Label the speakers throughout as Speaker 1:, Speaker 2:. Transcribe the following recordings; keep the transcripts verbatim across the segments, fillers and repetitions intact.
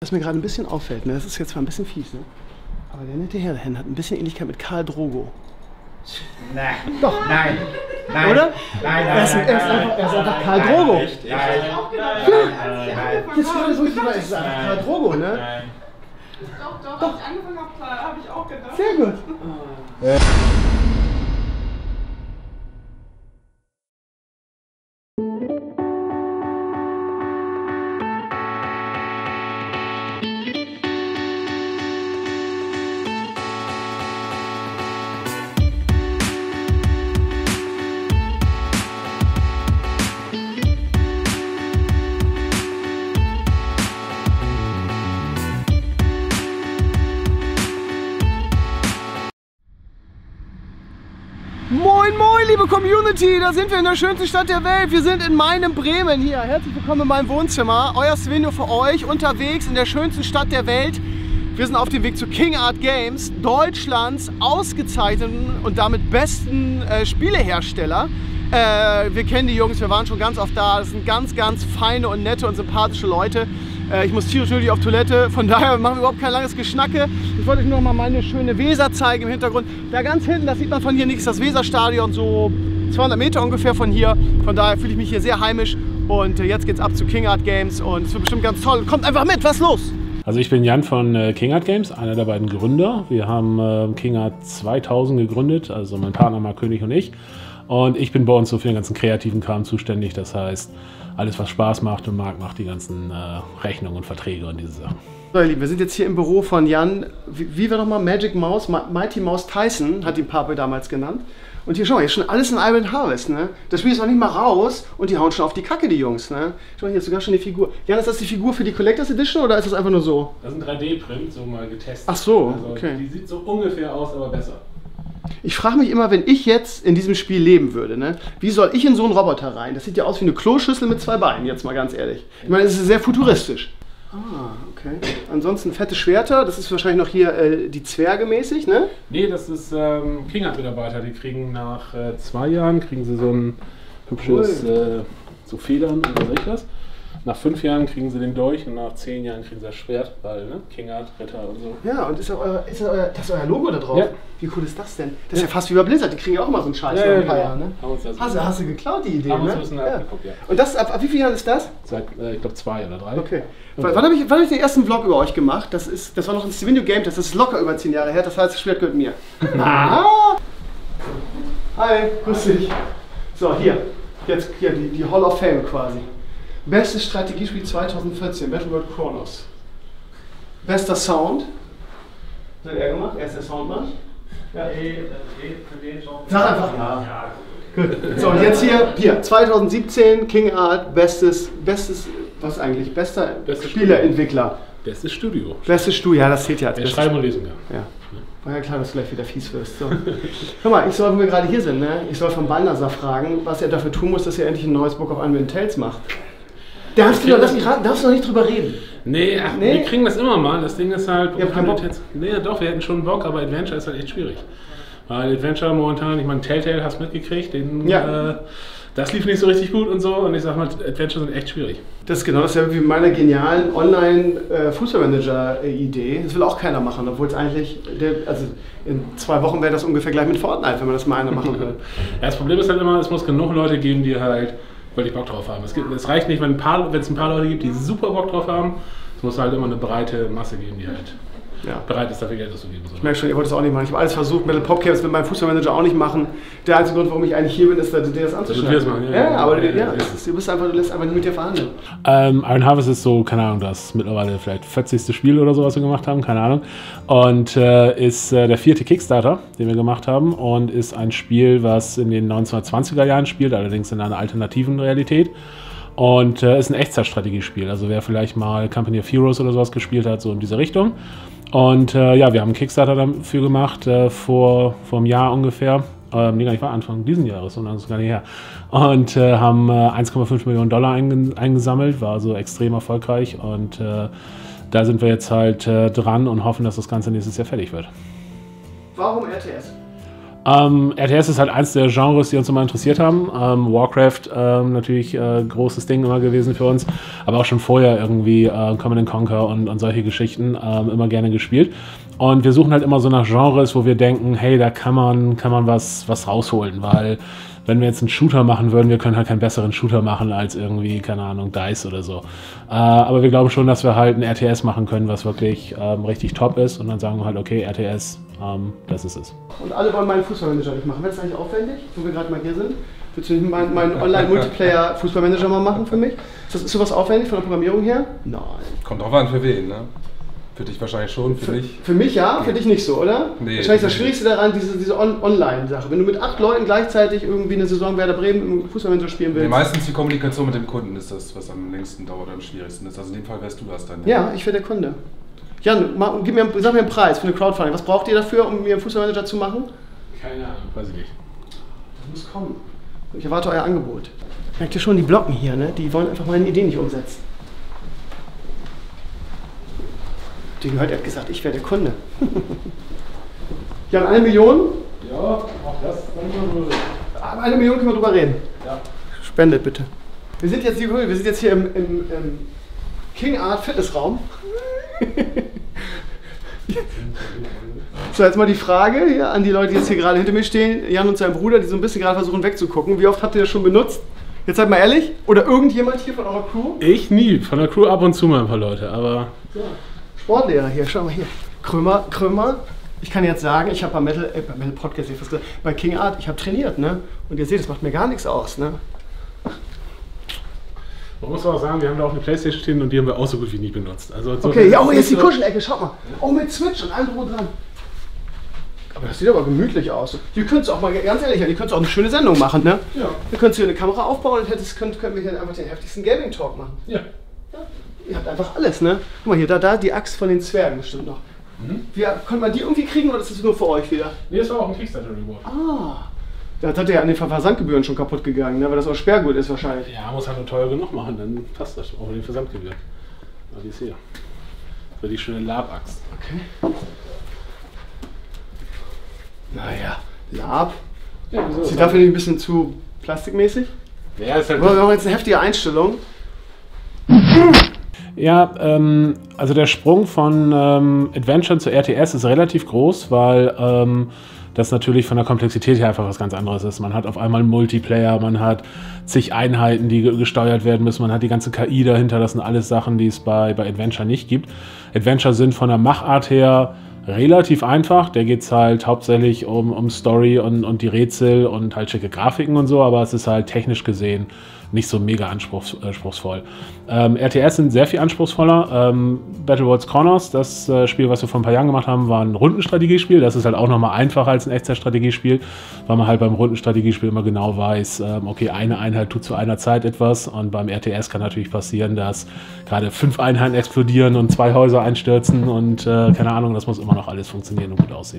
Speaker 1: Was mir gerade ein bisschen auffällt, ne? Das ist jetzt zwar ein bisschen fies, ne? Aber der nette Herr dahin hat ein bisschen Ähnlichkeit mit Khal Drogo.
Speaker 2: Nein.
Speaker 1: Doch.
Speaker 2: Nein. Nein.
Speaker 1: Oder?
Speaker 2: Nein, nein,
Speaker 1: er ist,
Speaker 2: nein,
Speaker 1: er ist
Speaker 2: nein,
Speaker 1: einfach, er ist
Speaker 2: nein,
Speaker 1: einfach Khal
Speaker 2: nein,
Speaker 1: Drogo.
Speaker 2: Nein, nein, nein,
Speaker 1: Jetzt gerade, wo ich drüber, es ist einfach Khal Drogo, ne?
Speaker 2: nein.
Speaker 3: Doch, doch, als ich angefangen habe, habe ich auch gedacht.
Speaker 1: Sehr gut.
Speaker 2: Äh.
Speaker 1: Moin moin liebe Community, da sind wir in der schönsten Stadt der Welt. Wir sind in meinem Bremen hier. Herzlich willkommen in meinem Wohnzimmer. Euer Svenjo für euch, unterwegs in der schönsten Stadt der Welt. Wir sind auf dem Weg zu King Art Games, Deutschlands ausgezeichneten und damit besten äh, Spielehersteller. Äh, wir kennen die Jungs, wir waren schon ganz oft da. Das sind ganz, ganz feine und nette und sympathische Leute. Äh, ich muss tierisch natürlich auf Toilette, von daher machen wir überhaupt kein langes Geschnacke. Ich wollte euch nur noch mal meine schöne Weser zeigen im Hintergrund. Da ganz hinten, das sieht man von hier nichts, das Weserstadion, so zweihundert Meter ungefähr von hier. Von daher fühle ich mich hier sehr heimisch. Und äh, jetzt geht's ab zu King Art Games und es wird bestimmt ganz toll. Kommt einfach mit, was ist los?
Speaker 4: Also ich bin Jan von äh, King Art Games, einer der beiden Gründer. Wir haben äh, King Art zweitausend gegründet, also mein Partner Marc König und ich. Und ich bin bei uns so für den ganzen kreativen Kram zuständig. Das heißt, alles was Spaß macht, und Marc macht die ganzen äh, Rechnungen und Verträge und diese Sachen.
Speaker 1: So ihr Lieben, wir sind jetzt hier im Büro von Jan, wie, wie war nochmal, Magic Mouse, Mighty Mouse Tyson, hat ihn Pape damals genannt. Und hier, schau mal, hier ist schon alles in Island Harvest, ne? Das Spiel ist noch nicht mal raus und die hauen schon auf die Kacke, die Jungs, ne? Schau mal, hier ist sogar schon die Figur. Jan, ist das die Figur für die Collectors Edition oder ist das einfach nur so?
Speaker 4: Das ist ein drei D-Print, so mal getestet.
Speaker 1: Ach so,
Speaker 4: also,
Speaker 1: okay.
Speaker 4: Die sieht so ungefähr aus, aber besser.
Speaker 1: Ich frage mich immer, wenn ich jetzt in diesem Spiel leben würde, ne? Wie soll ich in so einen Roboter rein? Das sieht ja aus wie eine Kloschüssel mit zwei Beinen, jetzt mal ganz ehrlich. Ich meine, es ist sehr futuristisch. Ah, okay. Ansonsten fette Schwerter, das ist wahrscheinlich noch hier äh, die Zwerge mäßig, ne?
Speaker 4: Nee, das ist ähm, King Art Mitarbeiter, die kriegen nach äh, zwei Jahren, kriegen sie so ein hübsches, äh, so Federn und was weiß ich was. Nach fünf Jahren kriegen sie den Dolch und nach zehn Jahren kriegen sie das Schwert, weil, ne? King Art, Ritter und so.
Speaker 1: Ja, und ist, das euer, ist das, euer, das ist euer Logo da drauf?
Speaker 4: Ja.
Speaker 1: Wie cool ist das denn? Das ist ja fast wie bei Blizzard, die kriegen ja auch mal so einen Scheiß
Speaker 4: Ja,
Speaker 1: nach
Speaker 4: ja,
Speaker 1: ein paar
Speaker 4: genau.
Speaker 1: Jahren, ne?
Speaker 4: Haben uns das
Speaker 1: Hast, du- hast du geklaut, die Idee,
Speaker 4: Haben uns
Speaker 1: ne?
Speaker 4: ein bisschen
Speaker 1: Ja.
Speaker 4: abgeguckt, ja.
Speaker 1: Und das, ab, ab wie vielen Jahren ist das?
Speaker 4: Seit, äh, ich glaube, zwei oder drei.
Speaker 1: Okay. Wann, wann habe ich, wann hab ich den ersten Vlog über euch gemacht? Das, ist, das war noch ein Svenjo Game Test, das ist locker über zehn Jahre her, das heißt, das Schwert gehört mir. Ah. Hi, grüß dich. So, hier. Jetzt hier, die, die Hall of Fame quasi. Bestes Strategiespiel zweitausendvierzehn, Battleworld Chronos. Bester Sound. Das hat er gemacht, er ist der Soundmann. Ja. Sag einfach ja. Gut. So, und jetzt hier, hier, zweitausendsiebzehn, King Art, bestes, bestes, was eigentlich, bester
Speaker 4: Bestes
Speaker 1: Spieleentwickler.
Speaker 4: Bestes Studio.
Speaker 1: Bestes Studio, ja, das zählt ja als
Speaker 4: Der
Speaker 1: bestes
Speaker 4: schreiben und lesen kann.
Speaker 1: ja. War ja klar, dass du gleich wieder fies wirst. So. Hör mal, ich soll, wo wir gerade hier sind, ne? Ich soll von Balnasar fragen, was er dafür tun muss, dass er endlich ein neues Book of Unwritten Tales macht. Darfst du, darfst, darfst du noch nicht drüber reden?
Speaker 4: Nee, ach,
Speaker 1: Nee?
Speaker 4: wir kriegen das immer mal. Das Ding ist halt.
Speaker 1: Ihr habt keinen Bock?
Speaker 4: Nee, doch, wir hätten schon Bock, aber Adventure ist halt echt schwierig. Weil Adventure momentan, ich meine, Telltale hast du mitgekriegt, den,
Speaker 1: Ja.
Speaker 4: äh, das lief nicht so richtig gut und so. Und ich sag mal, Adventure sind echt schwierig.
Speaker 1: Das ist genau dasselbe wie mit meiner genialen Online-Fußballmanager-Idee. Das will auch keiner machen, obwohl es eigentlich, der, also in zwei Wochen wäre das ungefähr gleich mit Fortnite, wenn man das mal einer machen würde.
Speaker 4: Ja, das Problem ist halt immer, es muss genug Leute geben, die halt wirklich Bock drauf haben. Es, gibt, es reicht nicht, wenn ein paar, wenn es ein paar Leute gibt, die super Bock drauf haben. Es muss halt immer eine breite Masse geben, die halt
Speaker 1: Ja.
Speaker 4: bereit ist, dafür Geld auszugeben.
Speaker 1: Ich merke schon, ihr wollt das auch nicht machen. Ich habe alles versucht, Metal Popcamps mit meinem Fußballmanager auch nicht machen. Der einzige Grund, warum ich eigentlich hier bin, ist, dir das anzuschneiden.
Speaker 4: wir es machen, ja,
Speaker 1: ja,
Speaker 4: ja.
Speaker 1: aber
Speaker 4: Ja,
Speaker 1: ja,
Speaker 4: ja,
Speaker 1: es ist, du bist einfach, du lässt einfach nicht mit dir verhandeln.
Speaker 4: Ähm, Iron Harvest ist so, keine Ahnung, das mittlerweile vielleicht vierzigste Spiel oder so, was wir gemacht haben, keine Ahnung. Und äh, ist äh, der vierte Kickstarter, den wir gemacht haben, und ist ein Spiel, was in den neunzehnhundertzwanziger Jahren spielt, allerdings in einer alternativen Realität. Und äh, ist ein Echtzeitstrategiespiel. Also wer vielleicht mal Company of Heroes oder sowas gespielt hat, so in diese Richtung. Und äh, ja, wir haben einen Kickstarter dafür gemacht, äh, vor, vor einem Jahr ungefähr. Ähm, nee, gar nicht, war Anfang diesen Jahres, sondern das ist gar nicht her. Und äh, haben äh, eins Komma fünf Millionen Dollar einge eingesammelt, war also extrem erfolgreich. Und äh, da sind wir jetzt halt äh, dran und hoffen, dass das Ganze nächstes Jahr fertig wird.
Speaker 1: Warum R T S?
Speaker 4: Ähm, R T S ist halt eins der Genres, die uns immer interessiert haben. Ähm, Warcraft ähm, natürlich äh, großes Ding immer gewesen für uns, aber auch schon vorher irgendwie äh, Command and Conquer und, und solche Geschichten ähm, immer gerne gespielt. Und wir suchen halt immer so nach Genres, wo wir denken, hey, da kann man, kann man was, was rausholen, weil wenn wir jetzt einen Shooter machen würden, wir können halt keinen besseren Shooter machen als irgendwie, keine Ahnung, DICE oder so. Äh, aber wir glauben schon, dass wir halt ein R T S machen können, was wirklich ähm, richtig top ist. Und dann sagen wir halt, okay, R T S, ähm, das ist es.
Speaker 1: Und alle wollen meinen Fußballmanager nicht machen. Wäre das eigentlich aufwendig, wo wir gerade mal hier sind? Willst du meinen mein Online-Multiplayer-Fußballmanager mal machen für mich? Ist, das, ist sowas aufwendig von der Programmierung her? Nein.
Speaker 5: Kommt drauf an, für wen, ne? Für dich wahrscheinlich schon, für, für dich?
Speaker 1: Für mich ja, für dich nicht so, oder?
Speaker 5: Nee.
Speaker 1: Wahrscheinlich das Schwierigste daran, diese, diese On Online-Sache. Wenn du mit acht Leuten gleichzeitig irgendwie eine Saison Werder Bremen im Fußballmanager spielen willst.
Speaker 5: Nee, meistens die Kommunikation mit dem Kunden ist das, was am längsten dauert und am schwierigsten ist. Also in dem Fall wärst du das dann.
Speaker 1: Ja, ich wäre der Kunde. Jan, mach, gib mir, sag mir einen Preis für eine Crowdfunding. Was braucht ihr dafür, um mir einen Fußballmanager zu machen?
Speaker 4: Keine Ahnung, weiß ich nicht.
Speaker 1: Das muss kommen. Ich erwarte euer Angebot. Merkt ihr schon, die Blocken hier, ne? Die wollen einfach meine Ideen nicht umsetzen. Die gehört, er hat gesagt, ich wäre der Kunde. Jan, eine Million?
Speaker 4: Ja, auch das.
Speaker 1: Aber eine Million können wir drüber reden.
Speaker 4: Ja.
Speaker 1: Spendet bitte. Wir sind jetzt, wir sind jetzt hier im, im, im King Art Fitnessraum. So, jetzt mal die Frage hier an die Leute, die jetzt hier gerade hinter mir stehen. Jan und sein Bruder, die so ein bisschen gerade versuchen wegzugucken. Wie oft habt ihr das schon benutzt? Jetzt seid mal ehrlich. Oder irgendjemand hier von eurer Crew?
Speaker 4: Ich nie. Von der Crew ab und zu mal ein paar Leute, aber...
Speaker 1: So. Sportlehrer hier, schau mal hier. Krömer, Krömer. Ich kann jetzt sagen, ich habe bei Metal, äh, bei Metal Podcast, bei King Art, ich habe trainiert, ne? Und ihr seht, das macht mir gar nichts aus, ne?
Speaker 4: Man muss auch sagen, wir haben da auch eine Playstation stehen und die haben wir auch so gut wie nie benutzt. Also so
Speaker 1: okay, ja, oh, jetzt die Kuschelecke, schaut mal. Oh, mit Switch und allem drum und dran. Aber das sieht aber gemütlich aus. Ihr könnt auch mal, ganz ehrlich, ihr könnt auch eine schöne Sendung machen, ne? Ja. Ihr könnt hier eine Kamera aufbauen und hättet, könnt, können wir hier einfach den heftigsten Gaming-Talk machen.
Speaker 4: Ja.
Speaker 1: Ja. Ihr habt einfach alles, ne? Guck mal hier, da, da die Axt von den Zwergen bestimmt noch. Mhm. Wie, konnte man die irgendwie kriegen oder ist das nur für euch wieder?
Speaker 4: Nee, das war auch ein Kickstarter-Reward.
Speaker 1: Ah. Das hat ja an den Versandgebühren schon kaputt gegangen, ne? Weil das auch Sperrgut ist wahrscheinlich.
Speaker 4: Ja, muss halt nur teuer genug machen, dann passt das auch mit den Versandgebühren. Aber die ist hier. So die schöne Lab-Axt.
Speaker 1: Okay. Naja, Lab. Ja, so ist dafür nicht ein bisschen zu plastikmäßig?
Speaker 4: Ja, ist halt.
Speaker 1: Wir haben jetzt eine heftige Einstellung.
Speaker 4: Ja, ähm, also der Sprung von ähm, Adventure zu R T S ist relativ groß, weil ähm, das natürlich von der Komplexität her einfach was ganz anderes ist. Man hat auf einmal Multiplayer, man hat zig Einheiten, die gesteuert werden müssen, man hat die ganze K I dahinter, das sind alles Sachen, die es bei, bei Adventure nicht gibt. Adventure sind von der Machart her relativ einfach, da geht es halt hauptsächlich um, um Story und, und die Rätsel und halt schicke Grafiken und so, aber es ist halt technisch gesehen nicht so mega anspruchs, anspruchsvoll. Ähm, R T S sind sehr viel anspruchsvoller. Ähm, Battle Worlds Corners, das äh, Spiel, was wir vor ein paar Jahren gemacht haben, war ein Rundenstrategiespiel. Das ist halt auch nochmal einfacher als ein Echtzeitstrategiespiel, weil man halt beim Rundenstrategiespiel immer genau weiß, ähm, okay, eine Einheit tut zu einer Zeit etwas und beim R T S kann natürlich passieren, dass gerade fünf Einheiten explodieren und zwei Häuser einstürzen und äh, keine Ahnung, das muss immer noch alles funktionieren und gut aussehen.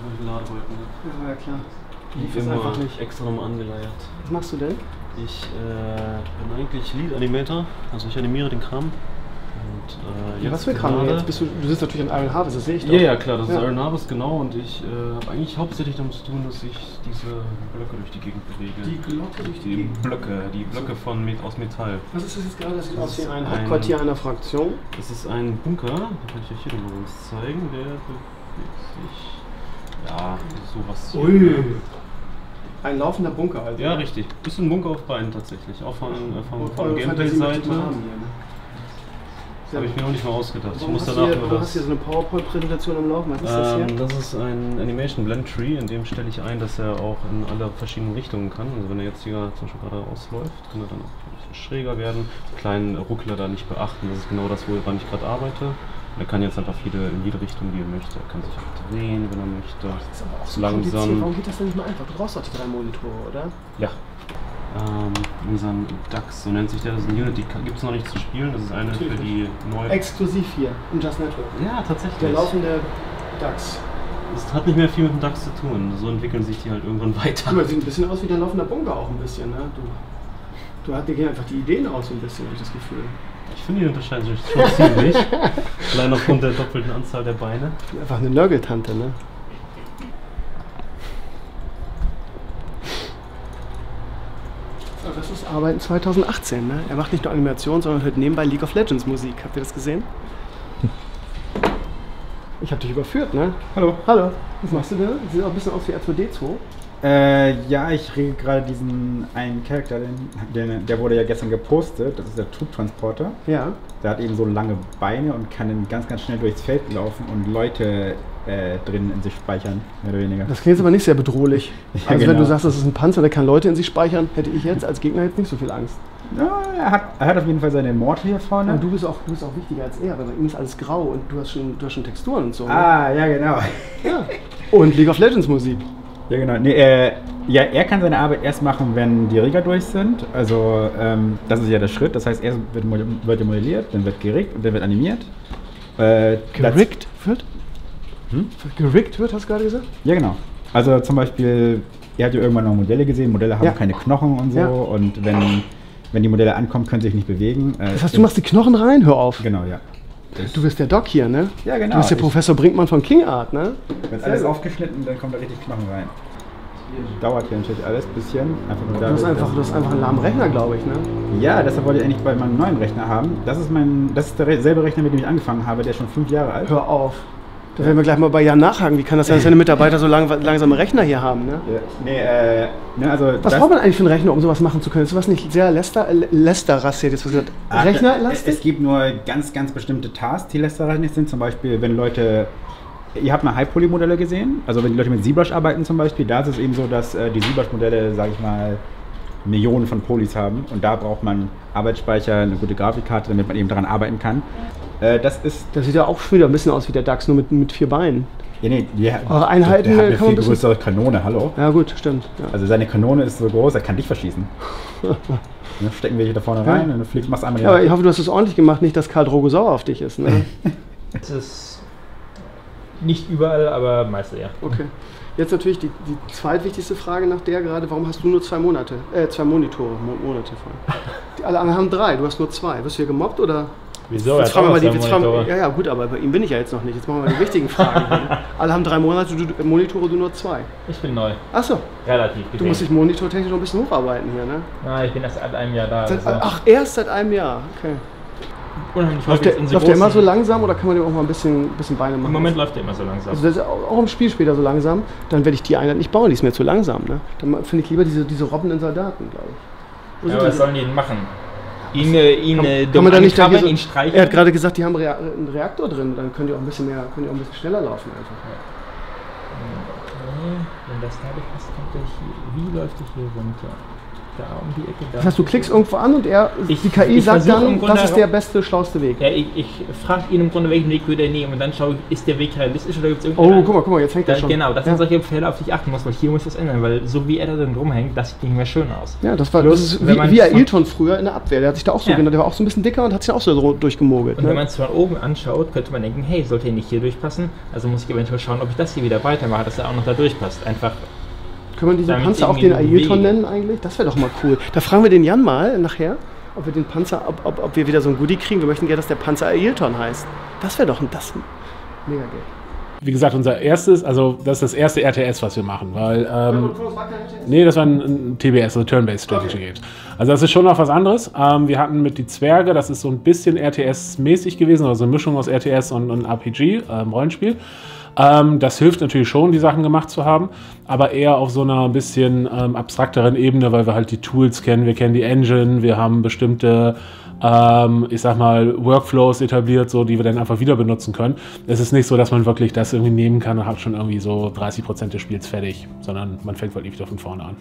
Speaker 1: Ja, ja klar.
Speaker 6: Ich bin immer nicht extra nochmal angeleiert.
Speaker 1: Was machst du denn?
Speaker 6: Ich äh, bin eigentlich Lead Animator, also ich animiere den Kram. Und, äh,
Speaker 1: ja, was für Kram? Jetzt bist du, du sitzt natürlich an Iron Harvest, das sehe ich doch.
Speaker 6: Ja, ja, klar, das
Speaker 1: ja.
Speaker 6: ist Iron Harvest, genau. Und ich äh, habe eigentlich hauptsächlich damit zu tun, dass ich diese Blöcke durch die Gegend bewege.
Speaker 1: Die Glocke durch die,
Speaker 6: die
Speaker 1: Gegend?
Speaker 6: Blöcke, die Blöcke von, aus Metall.
Speaker 1: Was ist das jetzt gerade? Das sieht aus wie ein
Speaker 6: ein
Speaker 1: Hauptquartier einer Fraktion.
Speaker 6: Das ist ein Bunker, da kann ich euch hier nochmal was zeigen. Der bewegt sich. Ja, sowas hier.
Speaker 1: Ui. Ein laufender Bunker also.
Speaker 6: Ja, richtig. Bisschen Bunker auf Beinen tatsächlich. Auch von, äh, von, von
Speaker 1: Eure
Speaker 6: Gameplay-Seite.
Speaker 1: Das
Speaker 6: habe ich mir noch nicht mal ausgedacht. Ich muss
Speaker 1: hast
Speaker 6: danach
Speaker 1: hier,
Speaker 6: nur
Speaker 1: du
Speaker 6: das.
Speaker 1: hast hier so eine PowerPoint-Präsentation am Laufen. Was ist das hier?
Speaker 6: Ähm, das ist ein Animation Blend Tree, in dem stelle ich ein, dass er auch in alle verschiedenen Richtungen kann. Also wenn er jetzt hier zum Beispiel gerade ausläuft, kann er dann auch ein bisschen schräger werden. Kleinen Ruckler da nicht beachten. Das ist genau das, woran ich gerade arbeite. Er kann jetzt einfach viele, in jede Richtung, die er möchte. Er kann sich auch drehen, wenn er möchte.
Speaker 1: Das ist aber auch so
Speaker 6: langsam.
Speaker 1: kompliziert. Warum geht das denn nicht mal einfach? Du brauchst doch die drei Monitore, oder?
Speaker 6: Ja. Ähm, unseren D A X, so nennt sich der, das ist ein Unity, gibt es noch nicht zu spielen. Das ist eine
Speaker 1: Natürlich.
Speaker 6: für die neue.
Speaker 1: Exklusiv hier im Just Network.
Speaker 6: Ja, tatsächlich.
Speaker 1: Der laufende D A X.
Speaker 6: Das hat nicht mehr viel mit dem D A X zu tun. So entwickeln sich die halt irgendwann weiter.
Speaker 1: Du, das sieht ein bisschen aus wie der laufende Bunker auch ein bisschen, ne? Du, du hast dir gehen einfach die Ideen aus so ein bisschen, habe ich das Gefühl.
Speaker 6: Ich finde, die unterscheiden sich schon ziemlich. Allein aufgrund der doppelten Anzahl der Beine.
Speaker 1: Einfach eine Nörgeltante, ne? arbeiten zweitausendachtzehn. Ne? Er macht nicht nur Animation, sondern hört nebenbei League of Legends Musik. Habt ihr das gesehen? Ich hab dich überführt, ne?
Speaker 2: Hallo.
Speaker 1: Hallo. Was machst du da? Sieht auch ein bisschen aus wie R zwei D zwei.
Speaker 2: Äh, ja, ich rede gerade diesen einen Charakter, den, den, der wurde ja gestern gepostet, das ist der Tube-Transporter.
Speaker 1: Ja.
Speaker 2: Der hat eben so lange Beine und kann dann ganz, ganz schnell durchs Feld laufen und Leute äh, drin in sich speichern, mehr oder weniger.
Speaker 1: Das klingt aber nicht sehr bedrohlich.
Speaker 2: Ja,
Speaker 1: also
Speaker 2: genau.
Speaker 1: wenn du sagst, das ist ein Panzer, der kann Leute in sich speichern, hätte ich jetzt als Gegner jetzt nicht so viel Angst.
Speaker 2: Ja, er hat, er hat auf jeden Fall seine Immortal hier vorne.
Speaker 1: Und du bist auch, du bist auch wichtiger als er, weil bei ihm ist alles grau und du hast schon, du hast schon Texturen und so. Ne?
Speaker 2: Ah, ja genau.
Speaker 1: Ja. Und League of Legends Musik.
Speaker 2: Ja genau. Nee, äh, ja, er kann seine Arbeit erst machen, wenn die Rigger durch sind. Also ähm, das ist ja der Schritt. Das heißt, erst wird, wird er modelliert, dann wird geriggt und dann wird animiert. Äh,
Speaker 1: geriggt wird?
Speaker 2: Hm?
Speaker 1: Geriggt wird, hast du gerade gesagt?
Speaker 2: Ja genau. Also zum Beispiel, er hat ja irgendwann noch Modelle gesehen. Modelle haben
Speaker 1: Ja.
Speaker 2: keine Knochen und so.
Speaker 1: Ja.
Speaker 2: Und wenn, wenn die Modelle ankommen, können sie sich nicht bewegen. Äh,
Speaker 1: Das heißt, du machst die Knochen rein? Hör auf.
Speaker 2: Genau, ja.
Speaker 1: Du bist der Doc hier, ne?
Speaker 2: Ja genau.
Speaker 1: Du bist der
Speaker 2: Ich-
Speaker 1: Professor Brinkmann von King Art, ne?
Speaker 2: Wird alles aufgeschnitten, dann kommt da richtig Knochen rein. Dauert hier natürlich alles ein bisschen. Einfach nur
Speaker 1: Du hast
Speaker 2: dadurch,
Speaker 1: einfach, du hast einfach einen lahmen Rechner, glaube ich, ne?
Speaker 2: Ja, deshalb wollte ich eigentlich bei meinem neuen Rechner haben. Das ist mein, das ist derselbe Rechner, mit dem ich angefangen habe, der ist schon fünf Jahre alt.
Speaker 1: Hör auf. Da werden wir gleich mal bei Jan nachhaken. Wie kann das sein, dass deine Mitarbeiter so lang, langsame Rechner hier haben, ne?
Speaker 2: Ja, nee, äh, ne, also
Speaker 1: Was
Speaker 2: das-
Speaker 1: braucht man eigentlich für einen Rechner, um sowas machen zu können? Ist sowas nicht sehr Lester, Lester-rassiert jetzt was gesagt?
Speaker 2: Ach,
Speaker 1: Rechnerlastig?
Speaker 2: Es gibt nur ganz, ganz bestimmte Tasks, die lästerreich sind. Zum Beispiel, wenn Leute. Ihr habt mal High-Poly-Modelle gesehen. Also, wenn die Leute mit ZBrush arbeiten zum Beispiel, da ist es eben so, dass äh, die ZBrush-Modelle, sage ich mal, Millionen von Polys haben. Und da braucht man Arbeitsspeicher, eine gute Grafikkarte, damit man eben daran arbeiten kann. Äh, das ist.
Speaker 1: Das sieht ja auch wieder ein bisschen aus wie der DAX, nur mit, mit vier Beinen.
Speaker 2: Ja, nee, die,
Speaker 1: Eure Einheiten,
Speaker 2: der hat
Speaker 1: äh,
Speaker 2: eine
Speaker 1: kann man
Speaker 2: viel
Speaker 1: ein bisschen-
Speaker 2: größere Kanone, hallo.
Speaker 1: Ja gut, stimmt. Ja.
Speaker 2: Also seine Kanone ist so groß, er kann dich verschießen. Ne, stecken wir hier da vorne rein und du fliegst, machst einmal die
Speaker 1: Ja, aber ich hoffe, du hast es ordentlich gemacht, nicht, dass Karl Drogo sauer auf dich ist. Ne?
Speaker 7: Es ist nicht überall, aber meist ja.
Speaker 1: Okay. Jetzt natürlich die, die zweitwichtigste Frage nach der gerade, warum hast du nur zwei Monate, äh, zwei Monitore, Mo Monate voll? Die alle anderen haben drei, du hast nur zwei. Wirst du hier gemobbt oder?
Speaker 7: Wieso?
Speaker 1: Jetzt fragen wir mal die,
Speaker 7: Er hat
Speaker 1: jetzt
Speaker 7: auch
Speaker 1: fragen,
Speaker 7: zwei Monitore.
Speaker 1: ja, ja, gut, aber bei ihm bin ich ja jetzt noch nicht. Jetzt machen wir mal die wichtigen Fragen. Hier. Alle haben drei Monate, du, du, Monitore, du nur zwei.
Speaker 7: Ich bin neu.
Speaker 1: Achso,
Speaker 7: Relativ
Speaker 1: du
Speaker 7: gesehen.
Speaker 1: musst dich monitortechnisch noch ein bisschen hocharbeiten hier, ne?
Speaker 7: Na, ich bin erst seit einem Jahr da.
Speaker 1: Seit,
Speaker 7: also
Speaker 1: ach, erst seit einem Jahr, okay.
Speaker 7: unheimlich
Speaker 1: Läuft
Speaker 7: häufig
Speaker 1: der,
Speaker 7: in so
Speaker 1: läuft der immer so
Speaker 7: großen-
Speaker 1: langsam oder kann man dem auch mal ein bisschen, bisschen Beine machen?
Speaker 7: Im Moment läuft der immer so langsam.
Speaker 1: Also das ist auch auch im Spiel später so langsam, dann werde ich die Einheit nicht bauen, die ist mir zu langsam. Ne? Dann finde ich lieber diese, diese robbenden Soldaten, glaube ich. Wo
Speaker 7: Ja,
Speaker 1: sind
Speaker 7: aber
Speaker 1: die?
Speaker 7: was sollen die denn machen? Ihn, äh, ihn,
Speaker 1: Kann,
Speaker 7: äh,
Speaker 1: kann
Speaker 7: dumm
Speaker 1: man da nicht da hier
Speaker 7: ankrabbeln,
Speaker 1: so,
Speaker 7: ihn streichen?
Speaker 1: Er hat gerade gesagt, die haben Rea einen Reaktor drin, dann können die auch ein bisschen mehr, können die auch ein bisschen schneller laufen einfach.
Speaker 7: Okay, wenn das dadurch passt, kommt er hier. Wie läuft er hier runter? Da um die Ecke. Da.
Speaker 1: Das heißt, du klickst irgendwo an und er,
Speaker 7: Ich-
Speaker 1: die K I
Speaker 7: ich
Speaker 1: sagt
Speaker 7: versuche
Speaker 1: dann,
Speaker 7: im Grunde
Speaker 1: das ist der
Speaker 7: heraus-
Speaker 1: beste, schlauste Weg.
Speaker 7: Ja, ich, ich frage ihn im Grunde, welchen Weg würde er nehmen und dann schaue ich, ist der Weg realistisch oder gibt es
Speaker 1: Oh,
Speaker 7: irgendeinen...
Speaker 1: guck mal, guck mal, jetzt hängt
Speaker 7: Da,
Speaker 1: er schon.
Speaker 7: genau, das
Speaker 1: ja.
Speaker 7: sind solche Fälle, auf die ich achten muss, weil hier muss ich das ändern, weil so wie er da drin rumhängt, das sieht nicht mehr schön aus.
Speaker 1: Ja, das war
Speaker 7: Plus,
Speaker 1: das ist
Speaker 7: wenn
Speaker 1: wie,
Speaker 7: man
Speaker 1: wie
Speaker 7: von-
Speaker 1: Ailton früher in der Abwehr. Der hat sich da auch so
Speaker 7: Ja.
Speaker 1: genannt. Der war auch so ein bisschen dicker und hat sich auch so durchgemogelt.
Speaker 7: Und wenn
Speaker 1: Ne?
Speaker 7: man es von oben anschaut, könnte man denken, hey, sollte er nicht hier durchpassen? Also muss ich eventuell schauen, ob ich das hier wieder weitermache, dass er auch noch da durchpasst. Einfach,
Speaker 1: Können wir diesen
Speaker 7: damit
Speaker 1: Panzer auch
Speaker 7: irgendwie
Speaker 1: den Ailton
Speaker 7: bewegen.
Speaker 1: nennen eigentlich? Das wäre doch mal cool. Da fragen wir den Jan mal nachher, ob wir den Panzer, ob, ob, ob wir wieder so ein Goodie kriegen. Wir möchten gerne, dass der Panzer Ailton heißt. Das wäre doch ein das mega Geld.
Speaker 4: Wie gesagt, unser erstes, also das ist das erste R T S, was wir machen, weil, ähm, nee, das war ein, ein T B S, also Turn-Based Strategy Games. Also das ist schon noch was anderes. Ähm, wir hatten mit die Zwerge, das ist so ein bisschen R T S-mäßig gewesen, also eine Mischung aus R T S und, und R P G, ähm, Rollenspiel. Ähm, das hilft natürlich schon, die Sachen gemacht zu haben, aber eher auf so einer ein bisschen ähm, abstrakteren Ebene, weil wir halt die Tools kennen, wir kennen die Engine, wir haben bestimmte, ähm, ich sag mal, Workflows etabliert, so, die wir dann einfach wieder benutzen können. Es ist nicht so, dass man wirklich das irgendwie nehmen kann und hat schon irgendwie so dreißig Prozent des Spiels fertig, sondern man fängt wirklich wieder von vorne an.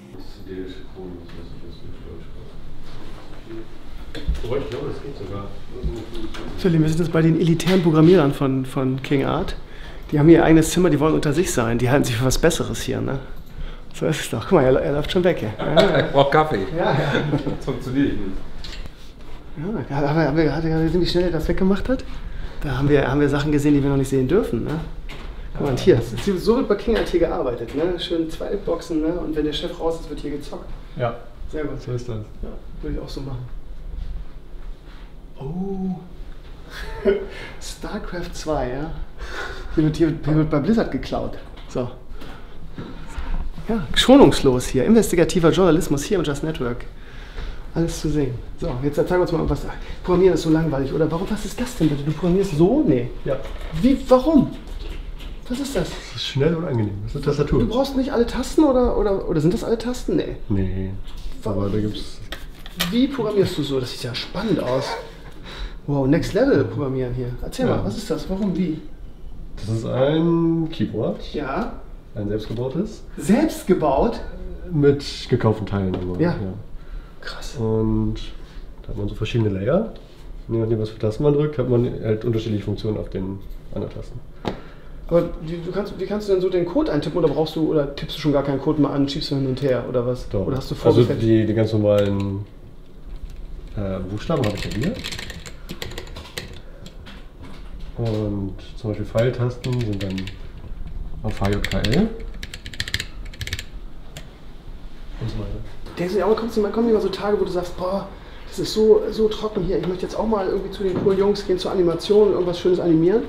Speaker 1: So, wir sind jetzt bei den elitären Programmierern von, von King Art. Die haben ihr eigenes Zimmer, die wollen unter sich sein. Die halten sich für was Besseres hier, ne? So ist es doch. Guck mal, er, er läuft schon weg. Ja, ja.
Speaker 5: Ich brauche Kaffee.
Speaker 1: ja, ja.
Speaker 5: Das funktioniert nicht.
Speaker 1: ja haben wir, haben wir, hat er gesehen, wie schnell er das weggemacht hat? Da haben wir, haben wir Sachen gesehen, die wir noch nicht sehen dürfen, ne? Guck mal, und hier, so wird bei King Art hier gearbeitet, ne? Schön zwei Boxen, ne? Und wenn der Chef raus ist, wird hier gezockt.
Speaker 7: ja,
Speaker 1: Sehr gut.
Speaker 7: so ist das.
Speaker 1: Ja, würde ich auch so machen. Oh. StarCraft zwei, ja. Hier wird, hier, wird, hier wird bei Blizzard geklaut. So. Ja, schonungslos hier. Investigativer Journalismus hier im Just Network. alles zu sehen. So, jetzt zeig uns mal, was. Programmieren ist so langweilig, oder? Warum, was ist das denn bitte? Du programmierst so? Nee.
Speaker 8: Ja.
Speaker 1: Wie, warum? Was ist das?
Speaker 8: Das ist schnell und angenehm. Das ist eine Tastatur.
Speaker 1: Du brauchst nicht alle Tasten, oder, oder, oder sind das alle Tasten? Nee.
Speaker 8: Nee. Aber da gibt's.
Speaker 1: Wie programmierst du so? Das sieht ja spannend aus. Wow, Next Level programmieren hier. Erzähl
Speaker 8: Ja.
Speaker 1: mal, was ist das? Warum, wie?
Speaker 8: Das ist ein Keyboard.
Speaker 1: Ja.
Speaker 8: Ein selbstgebautes.
Speaker 1: Selbst gebaut?
Speaker 8: Mit gekauften Teilen. Aber,
Speaker 1: Ja. Krass.
Speaker 8: Und da hat man so verschiedene Layer. Je nachdem, was für Tasten man drückt, hat man halt unterschiedliche Funktionen auf den anderen Tasten.
Speaker 1: Aber die, du kannst, wie kannst du denn so den Code eintippen, oder brauchst du, oder tippst du schon gar keinen Code mehr an, schiebst du hin und her, oder was?
Speaker 8: Doch.
Speaker 1: Oder hast du
Speaker 8: also
Speaker 1: vorgefertigt?
Speaker 8: die, die ganz normalen äh, Buchstaben habe ich ja hier. Und zum Beispiel Pfeiltasten sind dann auf H J K L. Und so weiter.
Speaker 1: Denkst du dir auch, kommen nicht kommen mal so Tage, wo du sagst, boah, das ist so, so trocken hier, ich möchte jetzt auch mal irgendwie zu den coolen Jungs gehen, zur Animation und irgendwas Schönes animieren?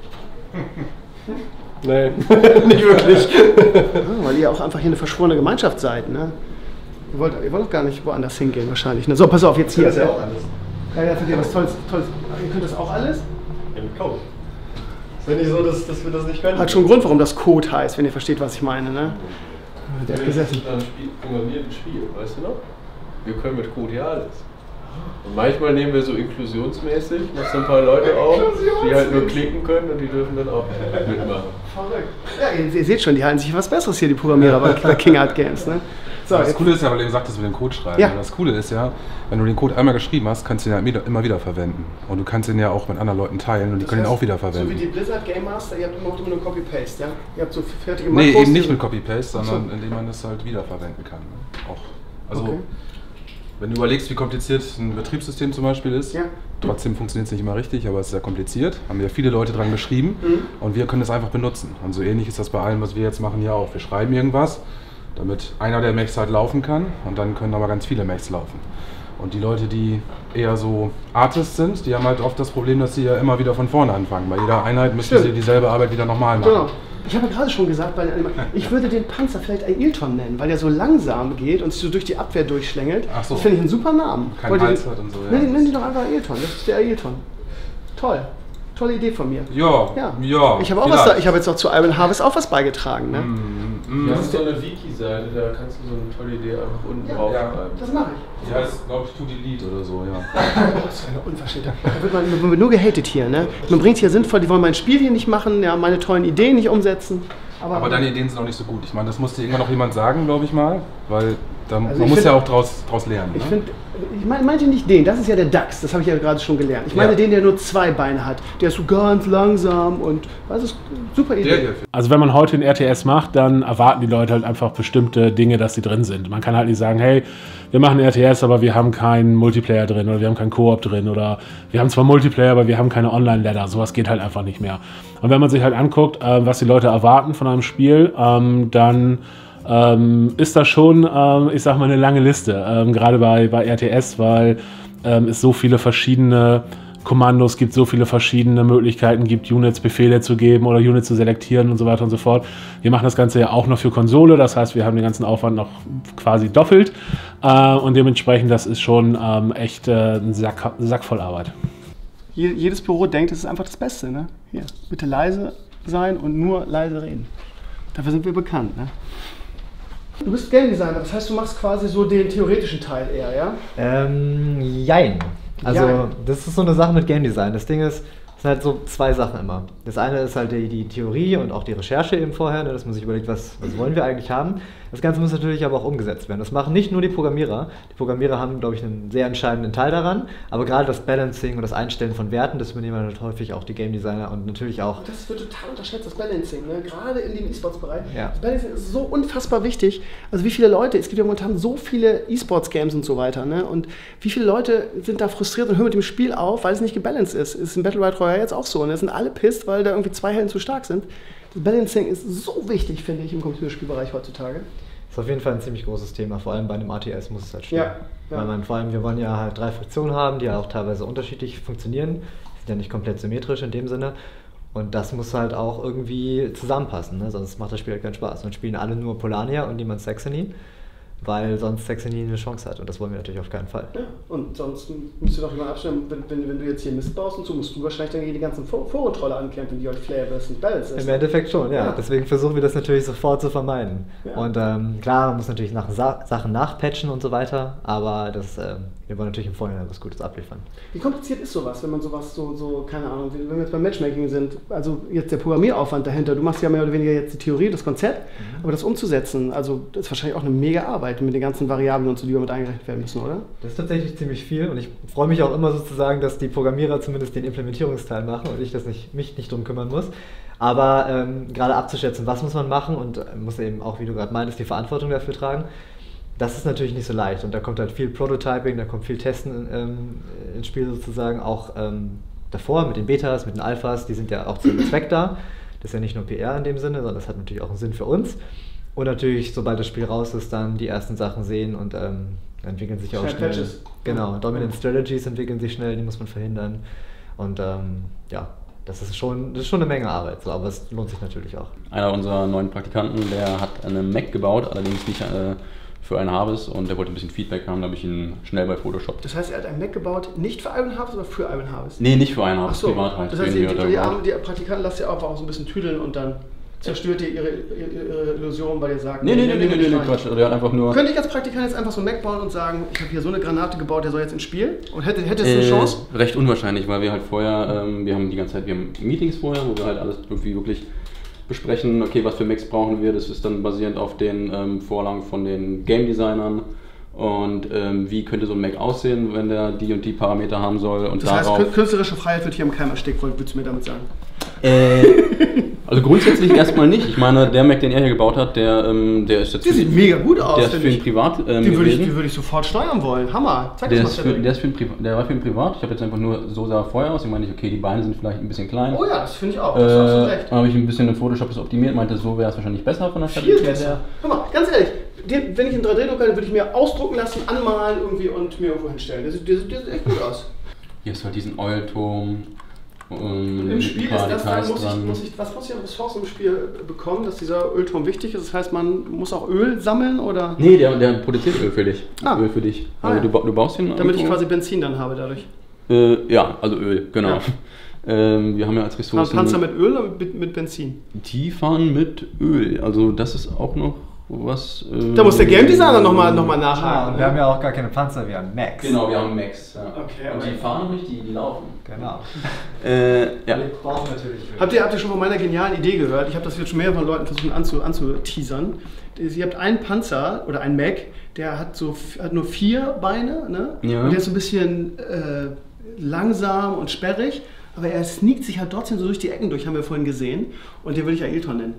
Speaker 8: Nee, nicht wirklich.
Speaker 1: Ja, weil ihr auch einfach hier eine verschworene Gemeinschaft seid, ne? Ihr wollt, ihr wollt doch gar nicht woanders hingehen wahrscheinlich, ne? So, pass auf, jetzt hier.
Speaker 8: Das ist ja auch alles.
Speaker 1: Ja, ja, für was Tolles, Tolles. Ihr könnt das auch alles?
Speaker 8: Ja, mit Code. Ist ja nicht so, dass, dass wir das nicht können.
Speaker 1: Hat schon einen Grund, warum das Code heißt, wenn ihr versteht, was ich meine, ne? Der hat gesessen.
Speaker 9: Ein Spiel, programmiertes Spiel, weißt du noch? Wir können mit Code ja alles. Und manchmal nehmen wir so inklusionsmäßig noch so ein paar Leute auf, die halt nur klicken können, und die dürfen dann auch mitmachen.
Speaker 1: Verrückt. Ja, ihr, ihr seht schon, die halten sich was Besseres hier, die Programmierer bei King Art Games, ne? So,
Speaker 5: das
Speaker 1: jetzt,
Speaker 5: Coole ist ja, weil du eben sagtest, mit dem Code schreiben.
Speaker 1: Ja.
Speaker 5: Das Coole ist ja, wenn du den Code einmal geschrieben hast, kannst du ihn ja wieder- immer wieder verwenden. Und du kannst ihn ja auch mit anderen Leuten teilen und die
Speaker 1: das
Speaker 5: können ihn
Speaker 1: heißt,
Speaker 5: auch wieder
Speaker 1: So wie
Speaker 5: verwenden.
Speaker 1: die Blizzard Game Master, ihr habt immer auch immer nur Copy-Paste, ja? Ihr habt so fertige
Speaker 5: Nee,
Speaker 1: Makros,
Speaker 5: eben nicht
Speaker 1: die-
Speaker 5: mit Copy-Paste,
Speaker 1: Ach so.
Speaker 5: sondern indem man es halt wiederverwenden kann. Auch. Also,
Speaker 1: Okay.
Speaker 5: wenn du überlegst, wie kompliziert ein Betriebssystem zum Beispiel ist,
Speaker 1: Ja.
Speaker 5: trotzdem funktioniert es nicht immer richtig, aber es ist sehr kompliziert. Haben ja viele Leute dran geschrieben
Speaker 1: Mhm.
Speaker 5: und wir können es einfach benutzen. Und so ähnlich ist das bei allem, was wir jetzt machen, hier auch. Wir schreiben irgendwas, damit einer der Mechs halt laufen kann, und dann können aber ganz viele Mechs laufen. Und die Leute, die eher so Artists sind, die haben halt oft das Problem, dass sie ja immer wieder von vorne anfangen. Bei jeder Einheit müssen
Speaker 1: Stimmt.
Speaker 5: sie dieselbe Arbeit wieder nochmal machen.
Speaker 1: Genau. Ich habe ja gerade schon gesagt, bei den Anima- ich würde den Panzer vielleicht Ailton nennen, weil der so langsam geht und sich so durch die Abwehr durchschlängelt.
Speaker 5: Ach so.
Speaker 1: Das finde ich einen super Namen.
Speaker 5: Kein
Speaker 1: Wollt ihr
Speaker 5: Hals
Speaker 1: den-
Speaker 5: hat und so, ja.
Speaker 1: Nenn, nenn die doch einfach Ailton, das ist der Ailton. Toll. Tolle Idee von mir.
Speaker 5: Ja,
Speaker 1: Ja.
Speaker 5: ja.
Speaker 1: Ich habe auch was da, ich habe jetzt auch zu Iron Harvest auch was beigetragen. Ne?
Speaker 9: Wir haben so eine Wiki-Seite, da kannst du so eine tolle Idee einfach unten drauf
Speaker 5: ja.
Speaker 9: schreiben.
Speaker 1: Das mache ich.
Speaker 5: Die heißt, glaube ich, To Delete oder so, ja.
Speaker 1: Das ist eine Unverschämtheit. Da wird man, man wird nur gehatet hier. Ne? Man bringt hier sinnvoll, die wollen mein Spiel hier nicht machen, ja, meine tollen Ideen nicht umsetzen. Aber,
Speaker 5: Aber deine Ideen sind auch nicht so gut. Ich meine, das musste irgendwann noch jemand sagen, glaube ich mal, weil da,
Speaker 1: Also
Speaker 5: man
Speaker 1: ich
Speaker 5: muss
Speaker 1: find-
Speaker 5: ja auch draus, draus lernen.
Speaker 1: Ich
Speaker 5: ne?
Speaker 1: finde, ich mein, meinte nicht den, das ist ja der Dachs, das habe ich ja gerade schon gelernt. Ich meine
Speaker 5: Ja.
Speaker 1: den, der nur zwei Beine hat. Der ist so ganz langsam und das ist eine super Idee.
Speaker 5: Der hier.
Speaker 4: Also wenn man heute ein R T S macht, dann erwarten die Leute halt einfach bestimmte Dinge, dass sie drin sind. Man kann halt nicht sagen, hey, wir machen ein R T S, aber wir haben keinen Multiplayer drin oder wir haben keinen Koop drin oder wir haben zwar Multiplayer, aber wir haben keine Online-Ladder. Sowas geht halt einfach nicht mehr. Und wenn man sich halt anguckt, äh, was die Leute erwarten von einem Spiel, ähm, dann ähm, ist das schon, ähm, ich sag mal, eine lange Liste. Ähm, gerade bei, bei R T S, weil ähm, es so viele verschiedene Kommandos gibt, so viele verschiedene Möglichkeiten gibt, Units Befehle zu geben oder Units zu selektieren und so weiter und so fort. Wir machen das Ganze ja auch noch für Konsole, das heißt, wir haben den ganzen Aufwand noch quasi doppelt äh, und dementsprechend, das ist schon ähm, echt äh, ein Sack, Sack voll Arbeit.
Speaker 1: Je- Jedes Büro denkt, es ist einfach das Beste. Ne? Hier, bitte leise sein und nur leise reden. Dafür sind wir bekannt. Ne? Du bist Game Designer, das heißt, du machst quasi so den theoretischen Teil eher, ja?
Speaker 10: Ähm, jein. Also,
Speaker 1: Jein.
Speaker 10: das ist so eine Sache mit Game Design. Das Ding ist, es sind halt so zwei Sachen immer. Das eine ist halt die, die Theorie und auch die Recherche eben vorher, ne, dass man sich überlegt, was, was wollen wir eigentlich haben. Das Ganze muss natürlich aber auch umgesetzt werden. Das machen nicht nur die Programmierer. Die Programmierer haben, glaube ich, einen sehr entscheidenden Teil daran. Aber gerade das Balancing und das Einstellen von Werten, das übernehmen halt häufig auch die Game Designer und natürlich auch.
Speaker 1: Das wird total unterschätzt, das Balancing, ne? Gerade in dem E-Sports-Bereich.
Speaker 10: Ja.
Speaker 1: Das Balancing ist so unfassbar wichtig. Also wie viele Leute, es gibt ja momentan so viele E-Sports-Games und so weiter, ne? Und wie viele Leute sind da frustriert und hören mit dem Spiel auf, weil es nicht gebalanced ist. Ist in Battle Royale jetzt auch so. Ne? Es sind alle pisst, weil da irgendwie zwei Helden zu stark sind. Das Balancing ist so wichtig, finde ich, im Computerspielbereich heutzutage.
Speaker 10: Das ist auf jeden Fall ein ziemlich großes Thema, vor allem bei einem A T S muss es halt stimmen.
Speaker 1: Ja, ja.
Speaker 10: Weil man vor allem, wir wollen ja halt drei Fraktionen haben, die ja auch teilweise unterschiedlich funktionieren, die sind ja nicht komplett symmetrisch in dem Sinne und das muss halt auch irgendwie zusammenpassen, ne? Sonst macht das Spiel halt keinen Spaß. Dann spielen alle nur Polania und niemand Saxony weil sonst Sexy nie eine Chance hat und das wollen wir natürlich auf keinen Fall.
Speaker 1: Ja, und sonst musst du doch immer abstellen, wenn, wenn, wenn du jetzt hier Mist baust und so, musst du wahrscheinlich dann gegen die ganzen Vor Vorrotrolle ankämpfen, die halt Flair versus Balance ist.
Speaker 10: Im Endeffekt schon, ja.
Speaker 1: Ja.
Speaker 10: Deswegen versuchen wir das natürlich sofort zu vermeiden.
Speaker 1: Ja.
Speaker 10: Und ähm, klar, man muss natürlich nach Sa Sachen nachpatchen und so weiter, aber das, ähm, wir wollen natürlich im Vorhinein was Gutes abliefern.
Speaker 1: Wie kompliziert ist sowas, wenn man sowas so, so keine Ahnung, wenn wir jetzt beim Matchmaking sind, also jetzt der Programmieraufwand dahinter, du machst ja mehr oder weniger jetzt die Theorie, das Konzept, mhm. aber das umzusetzen, also das ist wahrscheinlich auch eine mega Arbeit mit den ganzen Variablen und so, die mit eingerechnet werden müssen, oder?
Speaker 10: Das ist tatsächlich ziemlich viel und ich freue mich auch immer sozusagen, dass die Programmierer zumindest den Implementierungsteil machen und ich das nicht, mich nicht drum kümmern muss. Aber ähm, gerade abzuschätzen, was muss man machen und muss eben auch, wie du gerade meintest, die Verantwortung dafür tragen, das ist natürlich nicht so leicht und da kommt halt viel Prototyping, da kommt viel Testen ähm, ins Spiel sozusagen, auch ähm, davor mit den Betas, mit den Alphas, die sind ja auch zum Zweck da. Das ist ja nicht nur P R in dem Sinne, sondern das hat natürlich auch einen Sinn für uns. Und natürlich, sobald das Spiel raus ist, dann die ersten Sachen sehen und ähm, entwickeln sich auch
Speaker 1: Schnell
Speaker 10: schnell.
Speaker 1: Patches.
Speaker 10: Genau, Dominant Strategies entwickeln sich schnell, die muss man verhindern. Und ähm, ja, das ist, schon, das ist schon eine Menge Arbeit, so, aber es lohnt sich natürlich auch.
Speaker 11: Einer unserer neuen Praktikanten, der hat einen Mac gebaut, allerdings nicht äh, für einen Harvest und der wollte ein bisschen Feedback haben, da habe ich ihn schnell bei Photoshop.
Speaker 1: Das heißt, er hat einen Mac gebaut, nicht für Iron Harvest, sondern für Iron Harvest?
Speaker 11: Nee, nicht für einen Harvest,
Speaker 1: Ach so.
Speaker 11: privat halt.
Speaker 1: Das heißt, die, die, die, Arme, die Praktikanten lasst ihr auch so ein bisschen tüdeln und dann zerstört ihr ihre, ihre Illusion, weil ihr sagt...
Speaker 11: Nee, nee, nee, nee, nee, nee, nee, Quatsch. Der hat einfach nur...
Speaker 1: Könnte ich als Praktikant jetzt einfach so einen Mac bauen und sagen, ich habe hier so eine Granate gebaut, der soll jetzt ins Spiel? Und hätte, hätte es eine
Speaker 11: äh,
Speaker 1: Chance?
Speaker 11: Recht unwahrscheinlich, weil wir halt vorher, ähm, wir haben die ganze Zeit, wir haben Meetings vorher, wo wir halt alles irgendwie wirklich besprechen, okay, was für Macs brauchen wir, das ist dann basierend auf den ähm, Vorlagen von den Game Designern. Und ähm, wie könnte so ein Mac aussehen, wenn der die und die Parameter haben soll. Und
Speaker 1: das
Speaker 11: darauf
Speaker 1: heißt, künstlerische Freiheit wird hier im Keim erstickt, würdest du mir damit sagen?
Speaker 11: Äh, also grundsätzlich erstmal nicht. Ich meine, der Mac, den er hier gebaut hat, der, ähm, der ist jetzt...
Speaker 1: Der sieht mega gut aus,
Speaker 11: Der ist für ihn privat ähm,
Speaker 1: Den würde ich,
Speaker 11: gewesen.
Speaker 1: würd ich sofort steuern wollen. Hammer. Zeig
Speaker 11: Der,
Speaker 1: das
Speaker 11: ist
Speaker 1: mal.
Speaker 11: für, der, ist für ihn Priva der war für ihn privat. Ich habe jetzt einfach nur, so sah er vorher aus. Ich meine, okay, die Beine sind vielleicht ein bisschen klein.
Speaker 1: Oh ja, das finde ich auch. Das hast du
Speaker 11: Äh,
Speaker 1: recht.
Speaker 11: Dann habe ich ein bisschen in Photoshop das optimiert, meinte, so wäre es wahrscheinlich besser von der
Speaker 1: Viel
Speaker 11: Stabilität
Speaker 1: besser.
Speaker 11: her.
Speaker 1: Guck mal, ganz ehrlich, den, wenn ich einen drei D Drucker hätte, würde ich mir ausdrucken lassen, anmalen irgendwie und mir irgendwo hinstellen. Der sieht, der sieht, der sieht echt gut aus.
Speaker 11: Hier ist halt diesen Eulturm. Um,
Speaker 1: Im Spiel ist das dann, muss ich, muss ich, was muss ich an Ressourcen im Spiel bekommen, dass dieser Ölturm wichtig ist? Das heißt, man muss auch Öl sammeln oder?
Speaker 11: Nee, der, der produziert Öl für dich.
Speaker 1: Ah.
Speaker 11: Öl für dich.
Speaker 1: Ah,
Speaker 11: also
Speaker 1: ja.
Speaker 11: du, ba du baust ihn.
Speaker 1: Damit ich
Speaker 11: irgendwo.
Speaker 1: quasi Benzin dann habe dadurch.
Speaker 11: Äh, ja, also Öl, genau.
Speaker 1: Ja.
Speaker 11: Ähm, wir haben ja als Ressourcen...
Speaker 1: Fahren Panzer mit Öl oder mit, mit Benzin?
Speaker 11: Die fahren mit Öl. Also das ist auch noch was... Äh,
Speaker 1: Da muss der Game Designer nochmal noch mal nachhaken.
Speaker 10: Ja, wir haben ja auch gar keine Panzer, wir haben Macs.
Speaker 11: Genau, wir haben Macs. Ja.
Speaker 1: Okay,
Speaker 11: und
Speaker 1: okay.
Speaker 11: die fahren nicht, die, die laufen.
Speaker 10: Genau.
Speaker 11: Äh, ja.
Speaker 10: Wir brauchen natürlich Öl.
Speaker 1: Habt ihr, habt ihr schon von meiner genialen Idee gehört? Ich habe das jetzt schon mehreren Leuten versucht anzu, anzuteasern. Ihr habt einen Panzer oder einen Mac, der hat, so, hat nur vier Beine, ne?
Speaker 11: Ja.
Speaker 1: Und der ist so ein bisschen äh, langsam und sperrig, aber er sneakt sich halt trotzdem so durch die Ecken durch, haben wir vorhin gesehen. Und den würde ich Ailton nennen.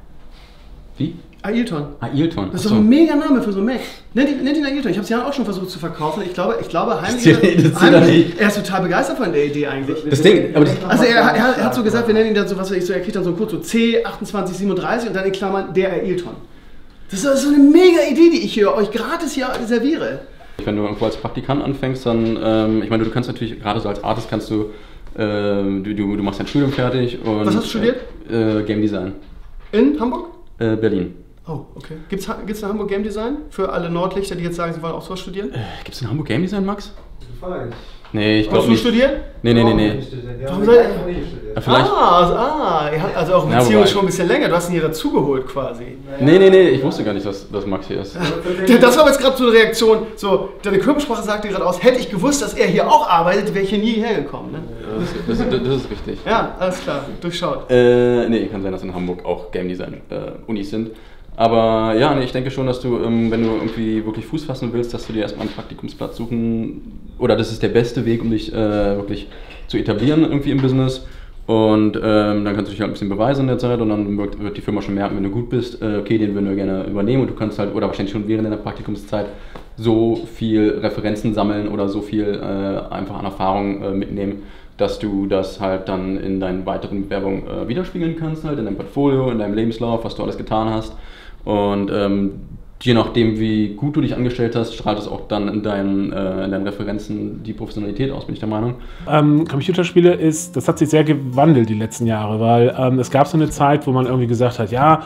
Speaker 11: Wie?
Speaker 1: Ailton.
Speaker 11: Ailton.
Speaker 1: Das ist doch ein mega Name für so einen Mac. Nennt ihn, nennt ihn Ailton. Ich habe es ja auch schon versucht zu verkaufen. Ich glaube, ich glaube heimlich,
Speaker 11: Das zählt- das zählt
Speaker 1: heimlich
Speaker 11: nicht.
Speaker 1: er ist total begeistert von der Idee eigentlich.
Speaker 11: Das Ding, aber das,
Speaker 1: Also er, er, er hat so gesagt, wir nennen ihn dann so, was weiß ich, so, er kriegt dann so einen Code, so C achtundzwanzig siebenunddreißig und dann in Klammern der Ailton. Das ist so eine mega Idee, die ich hier euch gratis hier serviere.
Speaker 11: wenn du irgendwo als Praktikant anfängst, dann, ähm, ich meine, du kannst natürlich, gerade so als Artist kannst du, ähm, du, du, du machst dein Studium fertig und...
Speaker 1: Was hast du studiert?
Speaker 11: Äh, Game Design.
Speaker 1: In Hamburg?
Speaker 11: Äh, Berlin.
Speaker 1: Oh, okay. Gibt es in Hamburg Game Design? Für alle Nordlichter, die jetzt sagen, sie wollen auch sowas studieren?
Speaker 11: Äh, Gibt es in Hamburg Game Design, Max?
Speaker 10: Frage.
Speaker 11: Nee, ich glaube
Speaker 1: nicht. Hast du studiert?
Speaker 11: Nee, nee, nee, nee.
Speaker 1: Warum seid ihr?
Speaker 11: Ja, vielleicht.
Speaker 1: Ah, ah, ihr habt also auch
Speaker 11: Ja,
Speaker 1: Beziehung
Speaker 11: wobei.
Speaker 1: schon ein bisschen länger. Du hast ihn hier dazugeholt quasi.
Speaker 11: Nee, nee, nee, ich wusste gar nicht, dass, dass Max hier ist.
Speaker 1: Das war jetzt gerade so eine Reaktion. So, deine Körpersprache sagte gerade aus, hätte ich gewusst, dass er hier auch arbeitet, wäre ich hier nie hergekommen. Ne?
Speaker 11: Das, das, das ist richtig.
Speaker 1: Ja, alles klar, durchschaut.
Speaker 11: Äh, nee, kann sein, dass in Hamburg auch Game Design äh, Unis sind. Aber ja, nee, ich denke schon, dass du, ähm, wenn du irgendwie wirklich Fuß fassen willst, dass du dir erstmal einen Praktikumsplatz suchen, oder das ist der beste Weg, um dich äh, wirklich zu etablieren irgendwie im Business. Und ähm, dann kannst du dich halt ein bisschen beweisen in der Zeit und dann wird, wird die Firma schon merken, wenn du gut bist, äh, okay, den würden wir gerne übernehmen und du kannst halt, oder wahrscheinlich schon während deiner Praktikumszeit so viel Referenzen sammeln oder so viel äh, einfach an Erfahrung äh, mitnehmen, dass du das halt dann in deinen weiteren Bewerbungen äh, widerspiegeln kannst, halt in deinem Portfolio, in deinem Lebenslauf, was du alles getan hast. Und ähm, je nachdem, wie gut du dich angestellt hast, strahlt es auch dann in deinen, äh, in deinen Referenzen die Professionalität aus, bin ich der Meinung.
Speaker 4: Ähm, Computerspiele ist, das hat sich sehr gewandelt die letzten Jahre, weil ähm, es gab so eine Zeit, wo man irgendwie gesagt hat, ja,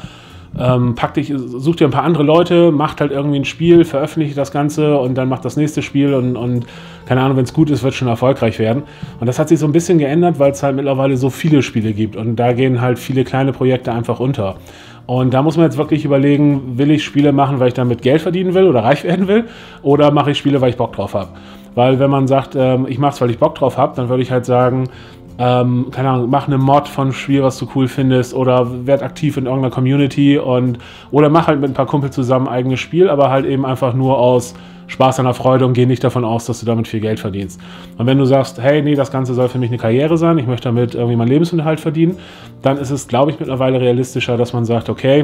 Speaker 4: ähm, pack dich, such dir ein paar andere Leute, macht halt irgendwie ein Spiel, veröffentlicht das Ganze und dann macht das nächste Spiel und, und keine Ahnung, wenn es gut ist, wird es schon erfolgreich werden. Und das hat sich so ein bisschen geändert, weil es halt mittlerweile so viele Spiele gibt und da gehen halt viele kleine Projekte einfach unter. Und da muss man jetzt wirklich überlegen, will ich Spiele machen, weil ich damit Geld verdienen will oder reich werden will, oder mache ich Spiele, weil ich Bock drauf habe. Weil wenn man sagt, ähm, ich mache es, weil ich Bock drauf habe, dann würde ich halt sagen, ähm, keine Ahnung, mach eine Mod von einem Spiel, was du cool findest, oder werd aktiv in irgendeiner Community und oder mach halt mit ein paar Kumpels zusammen ein eigenes Spiel, aber halt eben einfach nur aus Spaß an der Freude und geh nicht davon aus, dass du damit viel Geld verdienst. Und wenn du sagst, hey, nee, das Ganze soll für mich eine Karriere sein, ich möchte damit irgendwie meinen Lebensunterhalt verdienen, dann ist es, glaube ich, mittlerweile realistischer, dass man sagt, okay,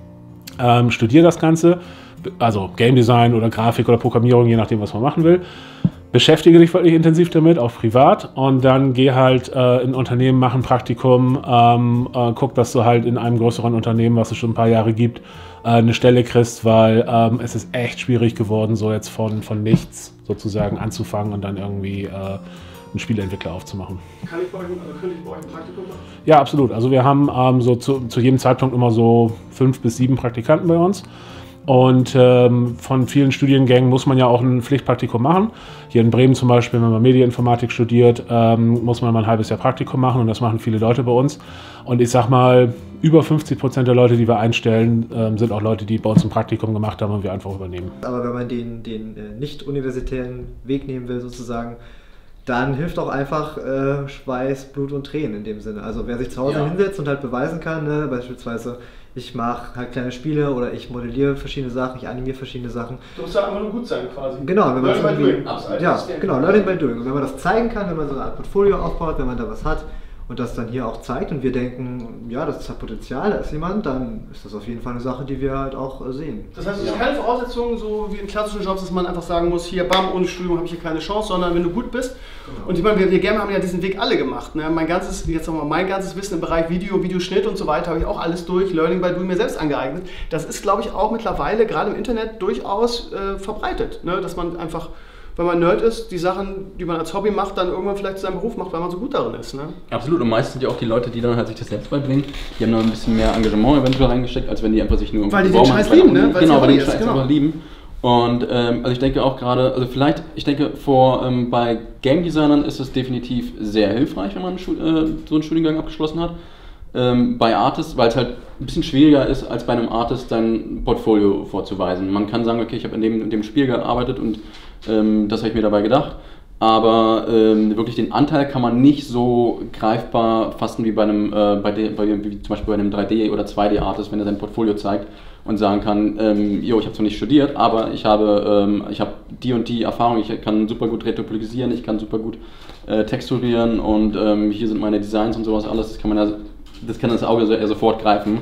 Speaker 4: ähm, studier das Ganze, also Game Design oder Grafik oder Programmierung, je nachdem, was man machen will. Beschäftige dich wirklich intensiv damit, auch privat, und dann geh halt äh, in ein Unternehmen, mach ein Praktikum, ähm, äh, guck, dass du halt in einem größeren Unternehmen, was es schon ein paar Jahre gibt, äh, eine Stelle kriegst, weil ähm, es ist echt schwierig geworden, so jetzt von, von nichts sozusagen anzufangen und dann irgendwie äh, einen Spieleentwickler aufzumachen.
Speaker 1: Kann ich bei euch, also könnte ich bei euch ein Praktikum machen?
Speaker 4: Ja, absolut. Also wir haben ähm, so zu, zu jedem Zeitpunkt immer so fünf bis sieben Praktikanten bei uns. Und ähm, von vielen Studiengängen muss man ja auch ein Pflichtpraktikum machen. Hier in Bremen zum Beispiel, wenn man Medieninformatik studiert, ähm, muss man mal ein halbes Jahr Praktikum machen und das machen viele Leute bei uns. Und ich sag mal, über fünfzig Prozent der Leute, die wir einstellen, ähm, sind auch Leute, die bei uns ein Praktikum gemacht haben und wir einfach übernehmen.
Speaker 10: Aber wenn man den, den äh, nicht-universitären Weg nehmen will sozusagen, dann hilft auch einfach äh, Schweiß, Blut und Tränen in dem Sinne. Also wer sich zu Hause ja. hinsetzt und halt beweisen kann, ne, beispielsweise ich mache halt kleine Spiele oder ich modelliere verschiedene Sachen, ich animiere verschiedene Sachen.
Speaker 1: Du musst ja einfach nur gut sein quasi.
Speaker 10: Genau, wenn man
Speaker 1: Learning by doing.
Speaker 10: Absolut. Ja, genau, Learning by doing. Und wenn man das zeigen kann, wenn man so eine Art Portfolio aufbaut, wenn man da was hat und das dann hier auch zeigt und wir denken, ja, das hat Potenzial, da ist jemand, dann ist das auf jeden Fall eine Sache, die wir halt auch äh, sehen.
Speaker 1: Das heißt, es ist keine Voraussetzung, so wie in klassischen Jobs, dass man einfach sagen muss, hier, bam, ohne Studium habe ich hier keine Chance, sondern wenn du gut bist. Genau. Und ich meine, wir, wir Gamer haben ja diesen Weg alle gemacht. Ne? Mein ganzes, jetzt nochmal mein ganzes Wissen im Bereich Video, Videoschnitt und so weiter habe ich auch alles durch Learning by Doing mir selbst angeeignet. Das ist, glaube ich, auch mittlerweile gerade im Internet durchaus äh, verbreitet, ne? Dass man einfach, wenn man Nerd ist, die Sachen, die man als Hobby macht, dann irgendwann vielleicht zu seinem Beruf macht, weil man so gut darin ist. Ne?
Speaker 11: Absolut, und meistens sind ja auch die Leute, die dann halt sich das selbst beibringen, die haben noch ein bisschen mehr Engagement eventuell reingesteckt, als wenn die einfach sich nur...
Speaker 1: Weil die den Scheiß lieben, ne?
Speaker 11: Genau, weil die den Scheiß einfach lieben. Und ähm, also ich denke auch gerade, also vielleicht, ich denke vor ähm, bei Game Designern ist es definitiv sehr hilfreich, wenn man einen äh, so einen Studiengang abgeschlossen hat. Ähm, bei Artists, weil es halt ein bisschen schwieriger ist, als bei einem Artist sein Portfolio vorzuweisen. Man kann sagen, okay, ich habe in dem, in dem Spiel gearbeitet und ähm, das habe ich mir dabei gedacht. Aber ähm, wirklich den Anteil kann man nicht so greifbar fassen wie bei einem, äh, bei, de, bei wie zum Beispiel bei einem drei D oder zwei D Artist, wenn er sein Portfolio zeigt und sagen kann, ähm, jo, ich habe zwar nicht studiert, aber ich habe, ähm, ich habe die und die Erfahrung, ich kann super gut retopolisieren, ich kann super gut äh, texturieren und ähm, hier sind meine Designs und sowas alles, das kann man ja, das kann das Auge so, eher sofort greifen.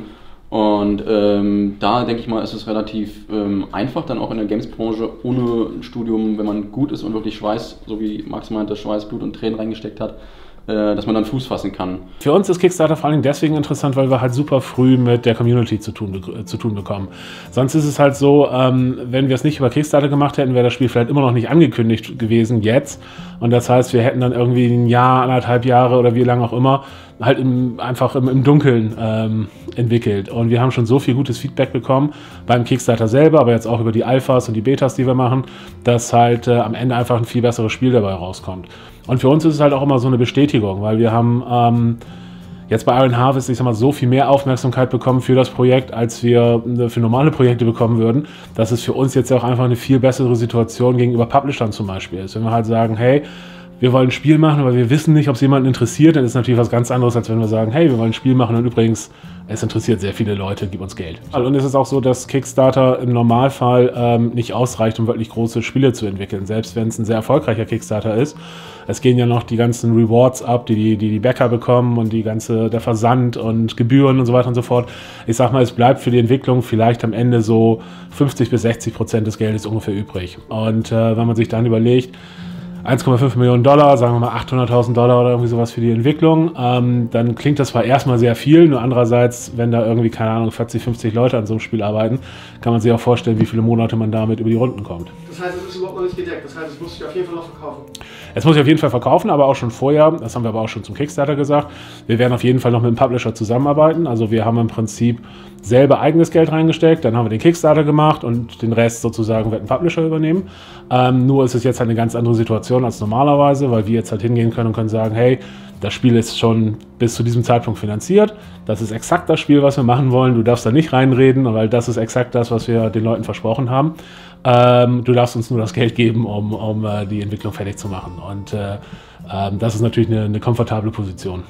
Speaker 11: Und ähm, da denke ich mal, ist es relativ ähm, einfach, dann auch in der Games-Branche ohne ein Studium, wenn man gut ist und wirklich Schweiß, so wie Max meinte, Schweiß, Blut und Tränen reingesteckt hat, äh, dass man dann Fuß fassen kann.
Speaker 4: Für uns ist Kickstarter vor allem deswegen interessant, weil wir halt super früh mit der Community zu tun, äh, zu tun bekommen. Sonst ist es halt so, ähm, wenn wir es nicht über Kickstarter gemacht hätten, wäre das Spiel vielleicht immer noch nicht angekündigt gewesen jetzt. Und das heißt, wir hätten dann irgendwie ein Jahr, anderthalb Jahre oder wie lange auch immer halt im, einfach im, im Dunkeln ähm, entwickelt. Und wir haben schon so viel gutes Feedback bekommen beim Kickstarter selber, aber jetzt auch über die Alphas und die Betas, die wir machen, dass halt äh, am Ende einfach ein viel besseres Spiel dabei rauskommt. Und für uns ist es halt auch immer so eine Bestätigung, weil wir haben ähm, jetzt bei Iron Harvest, ich sag mal, so viel mehr Aufmerksamkeit bekommen für das Projekt, als wir für normale Projekte bekommen würden, dass es für uns jetzt auch einfach eine viel bessere Situation gegenüber Publishern zum Beispiel ist. Wenn wir halt sagen, hey, wir wollen ein Spiel machen, aber wir wissen nicht, ob es jemanden interessiert, dann ist es natürlich was ganz anderes, als wenn wir sagen, hey, wir wollen ein Spiel machen und übrigens, es interessiert sehr viele Leute, gib uns Geld. Und es ist auch so, dass Kickstarter im Normalfall ähm, nicht ausreicht, um wirklich große Spiele zu entwickeln, selbst wenn es ein sehr erfolgreicher Kickstarter ist. Es gehen ja noch die ganzen Rewards ab, die die, die, die Bäcker bekommen und die ganze, der Versand und Gebühren und so weiter und so fort. Ich sag mal, es bleibt für die Entwicklung vielleicht am Ende so fünfzig bis sechzig Prozent des Geldes ungefähr übrig. Und äh, wenn man sich dann überlegt, eins Komma fünf Millionen Dollar, sagen wir mal achthunderttausend Dollar oder irgendwie sowas für die Entwicklung, ähm, dann klingt das zwar erstmal sehr viel, nur andererseits, wenn da irgendwie, keine Ahnung, vierzig, fünfzig Leute an so einem Spiel arbeiten, kann man sich auch vorstellen, wie viele Monate man damit über die Runden kommt.
Speaker 1: Das heißt, es ist überhaupt noch nicht gedeckt, das heißt, es muss sich auf jeden Fall noch verkaufen.
Speaker 4: es muss ich auf jeden Fall verkaufen, aber auch schon vorher, das haben wir aber auch schon zum Kickstarter gesagt, wir werden auf jeden Fall noch mit dem Publisher zusammenarbeiten. Also wir haben im Prinzip selber eigenes Geld reingesteckt, dann haben wir den Kickstarter gemacht und den Rest sozusagen wird ein Publisher übernehmen. Ähm, nur ist es jetzt halt eine ganz andere Situation als normalerweise, weil wir jetzt halt hingehen können und können sagen, hey, das Spiel ist schon bis zu diesem Zeitpunkt finanziert. Das ist exakt das Spiel, was wir machen wollen. Du darfst da nicht reinreden, weil das ist exakt das, was wir den Leuten versprochen haben. Ähm, du darfst uns nur das Geld geben, um, um äh, die Entwicklung fertig zu machen. Und äh, äh, das ist natürlich eine, eine komfortable Position.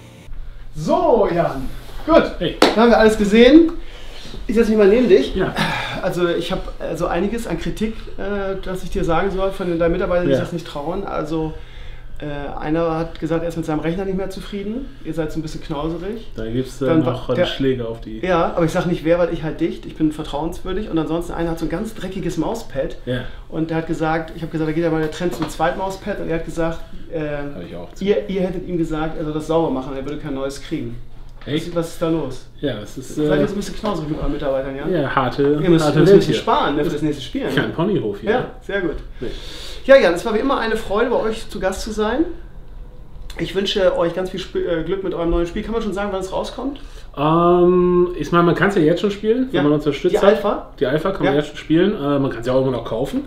Speaker 1: So, Jan. Gut, hey. Dann haben wir alles gesehen. Ich setze mich mal neben dich. Ja. Also ich habe also einiges an Kritik, äh, das ich dir sagen soll, von den deinen Mitarbeitern, die ja. sich das nicht trauen. Also Äh, einer hat gesagt, er ist mit seinem Rechner nicht mehr zufrieden. Ihr seid so ein bisschen knauserig.
Speaker 4: Da gibt es dann noch der, Schläge auf die...
Speaker 1: Ja, aber ich sage nicht wer, weil ich halt dicht. Ich bin vertrauenswürdig. Und ansonsten einer hat so ein ganz dreckiges Mauspad. Ja. Und der hat gesagt, ich habe gesagt, da geht ja mal der Trend zum Zweitmauspad. Und er hat gesagt, äh, ich auch ihr, ihr hättet ihm gesagt, er soll das sauber machen, er würde kein neues kriegen. Echt? Was ist da los?
Speaker 4: Ja, es ist...
Speaker 1: Seid ihr so ein bisschen knauserig mit euren Mitarbeitern, ja?
Speaker 4: Ja, harte
Speaker 1: Ihr müsst,
Speaker 4: harte
Speaker 1: müsst ein bisschen sparen ne, für das nächste Spiel.
Speaker 4: Kein
Speaker 1: ne?
Speaker 4: Ponyhof hier.
Speaker 1: Ja, sehr gut. Nee. Ja, Jan, es war wie immer eine Freude, bei euch zu Gast zu sein. Ich wünsche euch ganz viel Sp äh, Glück mit eurem neuen Spiel. Kann man schon sagen, wann es rauskommt?
Speaker 4: Ähm, ich meine, man kann es ja jetzt schon spielen, wenn
Speaker 1: ja.
Speaker 4: man unterstützt
Speaker 1: Die
Speaker 4: hat.
Speaker 1: Alpha?
Speaker 4: Die Alpha kann ja. man jetzt schon spielen. Äh, man kann es ja auch immer noch kaufen.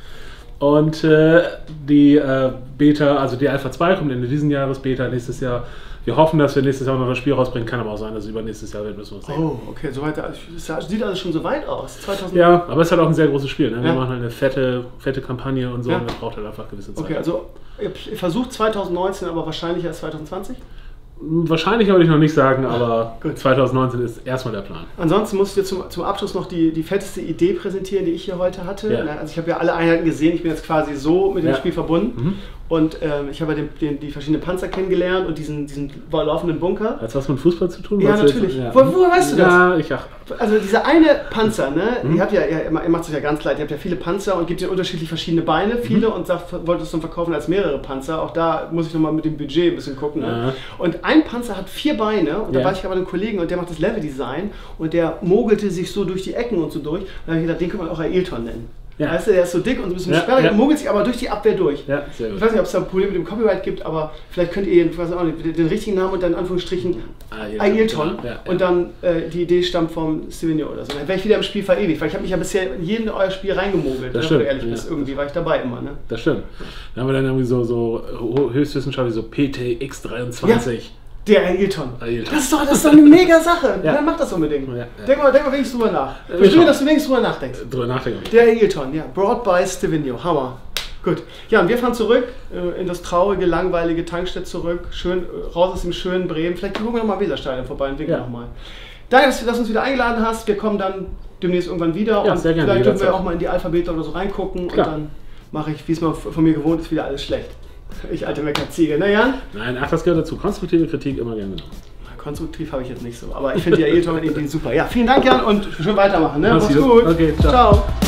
Speaker 4: Und äh, die äh, Beta, also die Alpha zwei kommt Ende dieses Jahres, Beta nächstes Jahr. Wir hoffen, dass wir nächstes Jahr noch das Spiel rausbringen. Kann aber auch sein, dass es übernächstes Jahr wird, müssen wir sehen.
Speaker 1: Oh, okay, so weit, es sieht alles schon so weit aus. zweitausend
Speaker 4: Ja, aber es ist halt auch ein sehr großes Spiel. Ne? Wir
Speaker 1: ja.
Speaker 4: machen halt eine fette, fette Kampagne und so.
Speaker 1: Ja.
Speaker 4: Und das braucht halt einfach gewisse Zeit.
Speaker 1: Okay, also ihr versucht zwanzig neunzehn, aber wahrscheinlich erst zwanzig zwanzig?
Speaker 4: Wahrscheinlich würde ich noch nicht sagen, aber Gut. zwanzig neunzehn ist erstmal der Plan.
Speaker 1: Ansonsten musst du dir zum, zum Abschluss noch die, die fetteste Idee präsentieren, die ich hier heute hatte.
Speaker 4: Ja.
Speaker 1: Also ich habe ja alle Einheiten gesehen, ich bin jetzt quasi so mit dem
Speaker 4: ja.
Speaker 1: Spiel verbunden.
Speaker 4: Mhm.
Speaker 1: Und ähm, ich habe ja den, den, die verschiedenen Panzer kennengelernt und diesen, diesen laufenden Bunker.
Speaker 4: Hat das was mit Fußball zu tun?
Speaker 1: Ja, natürlich. Ja. Wo, woher weißt du das?
Speaker 4: Ja, ich ach.
Speaker 1: Also dieser eine Panzer, ne?
Speaker 4: Mhm.
Speaker 1: Ihr habt ja, ihr macht es ja ganz leid, ihr habt ja viele Panzer und gibt ja unterschiedlich verschiedene Beine, viele, mhm. und sagt, wollt es dann verkaufen als mehrere Panzer. Auch da muss ich nochmal mit dem Budget ein bisschen gucken. Ne? Ja. Und ein Panzer hat vier Beine und da ja. war ich aber mit einem Kollegen und der macht das Leveldesign und der mogelte sich so durch die Ecken und so durch. Und da habe ich gedacht, den kann man auch Ailton nennen. Ja. Weißt du, der ist so dick und so ein bisschen ja, sperrig, ja. mogelt sich aber durch die Abwehr durch.
Speaker 4: Ja, sehr gut.
Speaker 1: Ich weiß nicht, ob es da ein Problem mit dem Copyright gibt, aber vielleicht könnt ihr ich weiß auch nicht, den richtigen Namen und dann in Anführungsstrichen Ailton ja, ja. und dann äh, die Idee stammt vom Stevenio oder so. Dann wäre ich wieder im Spiel verewigt, weil ich habe mich ja bisher in jedem euer Spiel reingemogelt,
Speaker 4: das
Speaker 1: ne,
Speaker 4: stimmt.
Speaker 1: wenn du ehrlich bist. Ja. Irgendwie war ich dabei immer. Ne?
Speaker 4: Das stimmt. Dann haben wir dann irgendwie so, so höchstwissenschaftlich so P T X dreiundzwanzig.
Speaker 1: Ja. Der Ailton. Ailton. Das ist doch, das ist doch eine mega Sache.
Speaker 4: Ja.
Speaker 1: Dann mach das unbedingt.
Speaker 4: Ja, ja.
Speaker 1: Denk mal, denk mal wenigstens drüber nach. Ich verstehe, dass du wenigstens drüber nachdenkst.
Speaker 4: Drüber nachdenken.
Speaker 1: Der Ailton, ja. Brought by Stevenio. Hammer. Gut. Ja, und wir fahren zurück äh, in das traurige, langweilige Tankstedt zurück. Schön äh, raus aus dem schönen Bremen. Vielleicht gucken wir nochmal Weserstadion vorbei und winken ja. nochmal. Danke, dass du uns wieder eingeladen hast. Wir kommen dann demnächst irgendwann wieder.
Speaker 4: Ja,
Speaker 1: und
Speaker 4: sehr gerne.
Speaker 1: Vielleicht dürfen wir auch mal in die Alphabete oder so reingucken.
Speaker 4: Klar.
Speaker 1: Und dann mache ich, wie es mal von mir gewohnt ist, wieder alles schlecht. Ich alte Meckerziege. Na Jan?
Speaker 4: Nein, ach, das gehört dazu. Konstruktive Kritik immer gerne genommen.
Speaker 1: Konstruktiv habe ich jetzt nicht so, aber ich finde die Ailton-Idee super. Ja, vielen Dank, Jan, und schön weitermachen. Ne? Mach's gut.
Speaker 4: Okay, ciao.
Speaker 1: Ciao.